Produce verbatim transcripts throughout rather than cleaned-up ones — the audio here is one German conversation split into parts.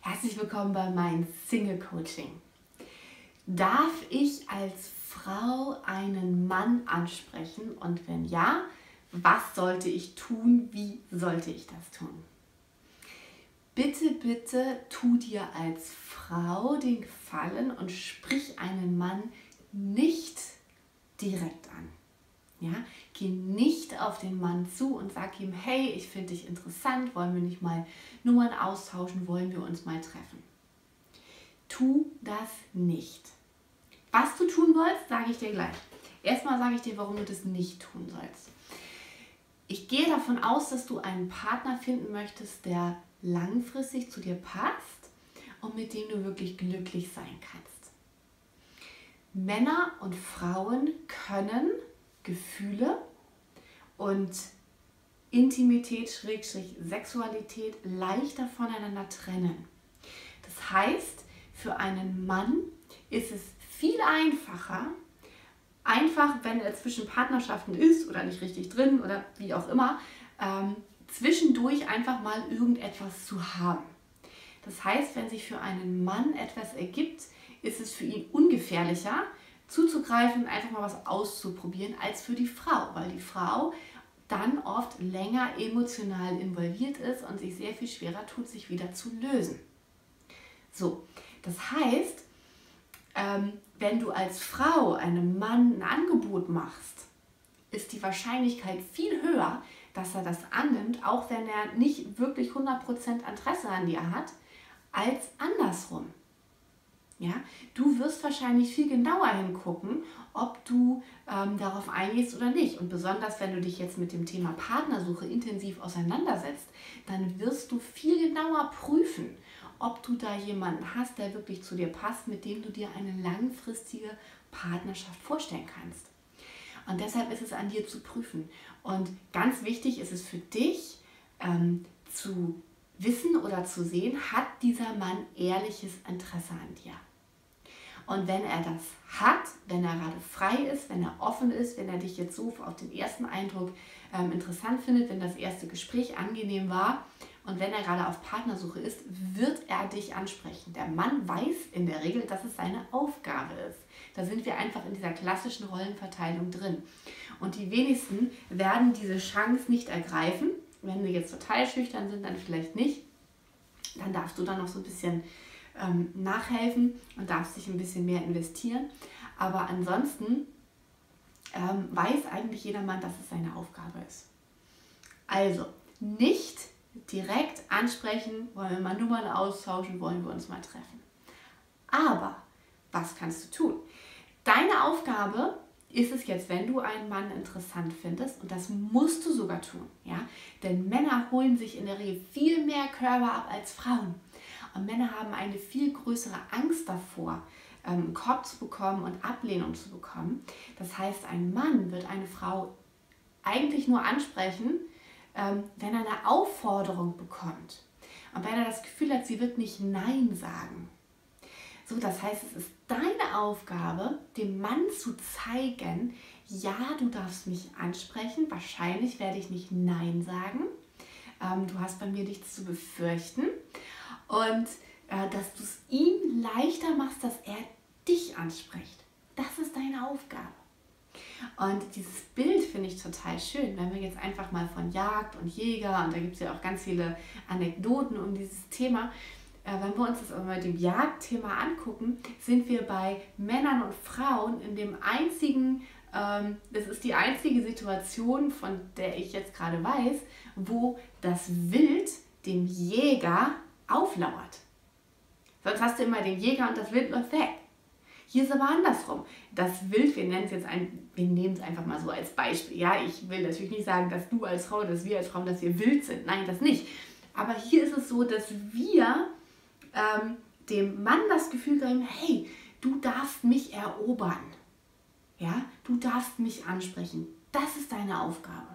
Herzlich willkommen bei meinem Single Coaching. Darf ich als Frau einen Mann ansprechen und wenn ja, was sollte ich tun, wie sollte ich das tun? Bitte, bitte tu dir als Frau den Gefallen und sprich einen Mann nicht direkt an. Ja? Geh nicht auf den Mann zu und sag ihm, hey, ich finde dich interessant, wollen wir nicht mal Nummern austauschen, wollen wir uns mal treffen. Tu das nicht. Was du tun sollst, sage ich dir gleich. Erstmal sage ich dir, warum du das nicht tun sollst. Ich gehe davon aus, dass du einen Partner finden möchtest, der langfristig zu dir passt und mit dem du wirklich glücklich sein kannst. Männer und Frauen können Gefühle und Intimität, Schrägstrich Sexualität leichter voneinander trennen. Das heißt, für einen Mann ist es viel einfacher, einfach, wenn er zwischen Partnerschaften ist oder nicht richtig drin oder wie auch immer, ähm, zwischendurch einfach mal irgendetwas zu haben. Das heißt, wenn sich für einen Mann etwas ergibt, ist es für ihn ungefährlicher, zuzugreifen und einfach mal was auszuprobieren, als für die Frau, weil die Frau dann oft länger emotional involviert ist und sich sehr viel schwerer tut, sich wieder zu lösen. So, das heißt, ähm, wenn du als Frau einem Mann ein Angebot machst, ist die Wahrscheinlichkeit viel höher, dass er das annimmt, auch wenn er nicht wirklich hundert Prozent Interesse an dir hat, als andersrum. Ja? Du wirst wahrscheinlich viel genauer hingucken, ob du ähm, darauf eingehst oder nicht. Und besonders, wenn du dich jetzt mit dem Thema Partnersuche intensiv auseinandersetzt, dann wirst du viel genauer prüfen, ob du da jemanden hast, der wirklich zu dir passt, mit dem du dir eine langfristige Partnerschaft vorstellen kannst. Und deshalb ist es an dir zu prüfen. Und ganz wichtig ist es für dich ähm, zu wissen oder zu sehen, hat dieser Mann ehrliches Interesse an dir. Und wenn er das hat, wenn er gerade frei ist, wenn er offen ist, wenn er dich jetzt so auf den ersten Eindruck ähm, interessant findet, wenn das erste Gespräch angenehm war und wenn er gerade auf Partnersuche ist, wird er dich ansprechen. Der Mann weiß in der Regel, dass es seine Aufgabe ist. Da sind wir einfach in dieser klassischen Rollenverteilung drin. Und die wenigsten werden diese Chance nicht ergreifen. Wenn wir jetzt total schüchtern sind, dann vielleicht nicht. Dann darfst du dann noch so ein bisschen ähm, nachhelfen und darfst dich ein bisschen mehr investieren. Aber ansonsten ähm, weiß eigentlich jeder Mann, dass es seine Aufgabe ist. Also nicht direkt ansprechen, wollen wir mal Nummern austauschen, wollen wir uns mal treffen. Aber was kannst du tun? Deine Aufgabe ist es jetzt, wenn du einen Mann interessant findest, und das musst du sogar tun, ja? Denn Männer holen sich in der Regel viel mehr Körper ab als Frauen. Und Männer haben eine viel größere Angst davor, einen Korb zu bekommen und Ablehnung zu bekommen. Das heißt, ein Mann wird eine Frau eigentlich nur ansprechen, wenn er eine Aufforderung bekommt. Und wenn er das Gefühl hat, sie wird nicht Nein sagen. So, das heißt, es ist deine Aufgabe, dem Mann zu zeigen, ja, du darfst mich ansprechen, wahrscheinlich werde ich nicht Nein sagen, ähm, du hast bei mir nichts zu befürchten und äh, dass du es ihm leichter machst, dass er dich anspricht. Das ist deine Aufgabe. Und dieses Bild finde ich total schön, wenn wir jetzt einfach mal von Jagd und Jäger, und da gibt es ja auch ganz viele Anekdoten um dieses Thema, wenn wir uns das aber mit dem Jagdthema angucken, sind wir bei Männern und Frauen in dem einzigen, ähm, das ist die einzige Situation, von der ich jetzt gerade weiß, wo das Wild dem Jäger auflauert. Sonst hast du immer den Jäger und das Wild läuft weg. Hier ist aber andersrum. Das Wild, wir nennen es jetzt ein, wir nehmen es einfach mal so als Beispiel. Ja, ich will natürlich nicht sagen, dass du als Frau, dass wir als Frauen, dass wir wild sind. Nein, das nicht. Aber hier ist es so, dass wir Ähm, dem Mann das Gefühl geben, hey, du darfst mich erobern. Ja, du darfst mich ansprechen. Das ist deine Aufgabe.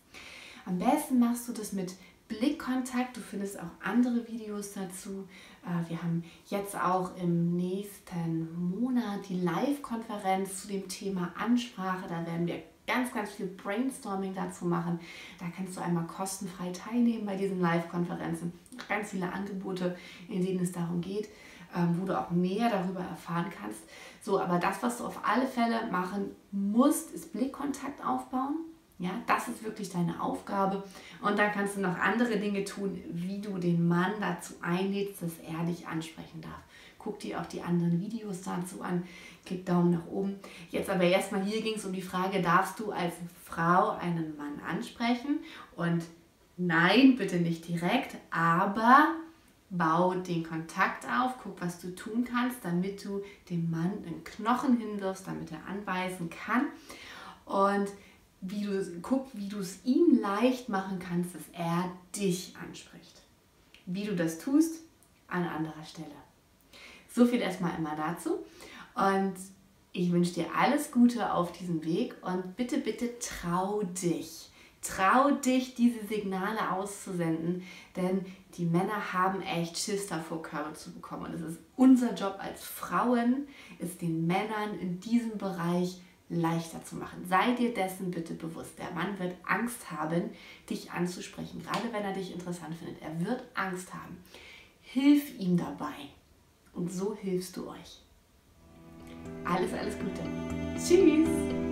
Am besten machst du das mit Blickkontakt. Du findest auch andere Videos dazu. Äh, wir haben jetzt auch im nächsten Monat die Live-Konferenz zu dem Thema Ansprache. Da werden wir ganz, ganz viel Brainstorming dazu machen. Da kannst du einmal kostenfrei teilnehmen bei diesen Live-Konferenzen. Ganz viele Angebote, in denen es darum geht, ähm, wo du auch mehr darüber erfahren kannst. So, aber das, was du auf alle Fälle machen musst, ist Blickkontakt aufbauen. Ja, das ist wirklich deine Aufgabe. Und dann kannst du noch andere Dinge tun, wie du den Mann dazu einlädst, dass er dich ansprechen darf. Guck dir auch die anderen Videos dazu an. Klick Daumen nach oben. Jetzt aber erstmal, hier ging es um die Frage, darfst du als Frau einen Mann ansprechen? Und nein, bitte nicht direkt, aber bau den Kontakt auf, guck, was du tun kannst, damit du dem Mann einen Knochen hinwirfst, damit er anbeißen kann. Und wie du guck, wie du es ihm leicht machen kannst, dass er dich anspricht. Wie du das tust, an anderer Stelle. So viel erstmal immer dazu. Und ich wünsche dir alles Gute auf diesem Weg und bitte, bitte trau dich. Trau dich, diese Signale auszusenden, denn die Männer haben echt Schiss davor, Körbe zu bekommen. Und es ist unser Job als Frauen, es den Männern in diesem Bereich leichter zu machen. Sei dir dessen bitte bewusst. Der Mann wird Angst haben, dich anzusprechen, gerade wenn er dich interessant findet. Er wird Angst haben. Hilf ihm dabei. Und so hilfst du euch. Alles, alles Gute. Tschüss.